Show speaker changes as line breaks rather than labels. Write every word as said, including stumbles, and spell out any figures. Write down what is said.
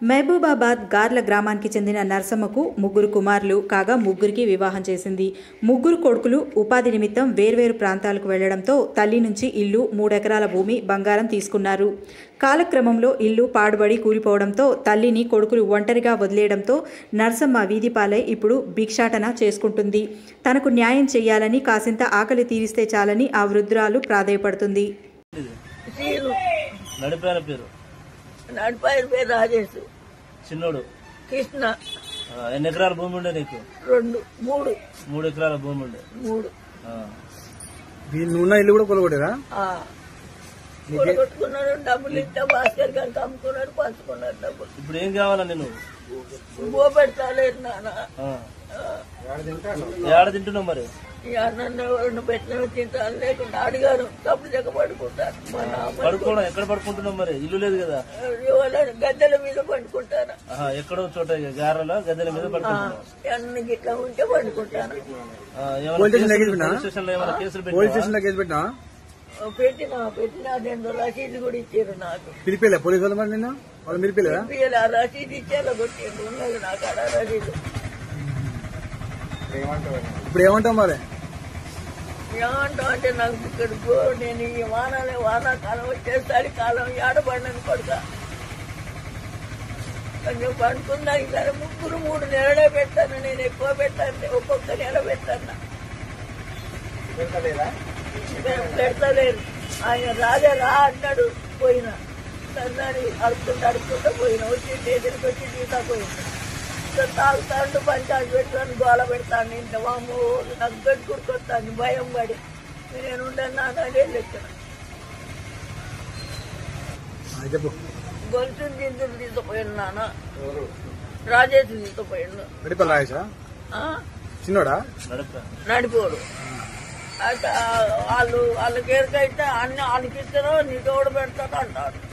మహబూబాబాద్ గార్ల గ్రామానికి చెందిన నర్సమ్మకు ముగ్గురు కుమారులు కాగా ముగ్గురికి వివాహం చేసింది. ముగ్గురు కొడుకులు ఉపాధి నిమిత్తం వేర్వేరు ప్రాంతాలకు వెళ్లడంతో తల్లి నుంచి ఇల్లు, మూడెకరాల భూమి, బంగారం తీసుకున్నారు. కాలక్రమంలో ఇల్లు పాడుబడి కూలిపోవడంతో తల్లిని కొడుకులు ఒంటరిగా వదిలేయడంతో నర్సమ్మ వీధిపాలై ఇప్పుడు భిక్షాటన చేసుకుంటుంది. తనకు న్యాయం చేయాలని, కాసింత ఆకలి తీరిస్తే చాలని ఆ వృద్ధురాలు ప్రాధేయపడుతుంది.
నడిపాయన పేరు రాజేష్.
చిన్నోడు
కృష్ణ.
ఎన్ని ఎకరాల భూమి ఉండే నీకు?
రెండు మూడు
మూడు ఎకరాల భూమి ఉండే.
మూడు
ఉన్న ఇల్లు కూడా కొలగొట్టారా?
కొట్టుకున్నాడు. డబ్బులు ఇస్తే భాస్కర్ గారికి అమ్ముకున్నాడు, పంచుకున్నాడు డబ్బులు.
ఇప్పుడు ఏం కావాలా నేను?
బో పెడతాలేదు నాన్న.
ఏడ తింటున్నావు మరి?
నన్ను పెట్టిన తింటాను, లేకుండా అడిగారు డబ్బులు చెక్క పడుకుంటాను.
పడుకోవడం ఎక్కడ పడుకుంటున్నావు మరి? ఇల్లు లేదు కదా?
గద్దెల మీద పండుకుంటాను.
ఎక్కడో చోట గారెలో గద్దెల మీద పడుకుంటాను.
అన్ని గిట్లా ఉంటే పండుకుంటాను. పెట్టినా పెట్టినా రెండు రసీదు కూడా ఇచ్చారు నాకు.
పిలిపేలే పోలీసు వాళ్ళు మరి నిన్న? వాళ్ళు మీరు పిలిపేలా?
ఆ రసీదు ఇచ్చేలా కొట్టిండు. ఉన్నది నాకు అలా రసీదు.
ఇప్పుడు ఏమంటావు మరి?
ఏమంటావు అంటే నాకు ఇక్కడ నేను ఈ వానాలే వానాకాలం వచ్చేసరి కాలం ఏడబడినని కొడుక కొంచెం పండుకుందా. ఈసారి ముగ్గురు మూడు నెలలే పెట్టాను. నేను ఎక్కువ పెట్టాను, ఒక్కొక్క నెల పెట్టాను. పెడతలేరు. ఆయన రాజా రా అన్నాడు, పోయినా సన్నాడు అడుపుకుంటూ అడుపుకుంటూ పోయినా. వచ్చి దగ్గరికి వచ్చి తీసా పోయినా. తాగుతాడు, పంచాయతీ పెడతాను, గోల పెడతాను. ఇంత వాము నాకు గట్టుకుడుకొస్తాను భయం పడి. నేను ఉండను అదే లెక్కన. గొలుసుని దిందులు తీసుకుపోయాను నాన్న. రాజేష్ తీసుకుపోయాను.
చిన్నోడా
నడిపోడు. అయితే వాళ్ళు వాళ్ళకి ఎరకైతే అన్ని వాళ్ళకి ఇస్తారో నీ తోడు పెడతాడు అంటాడు.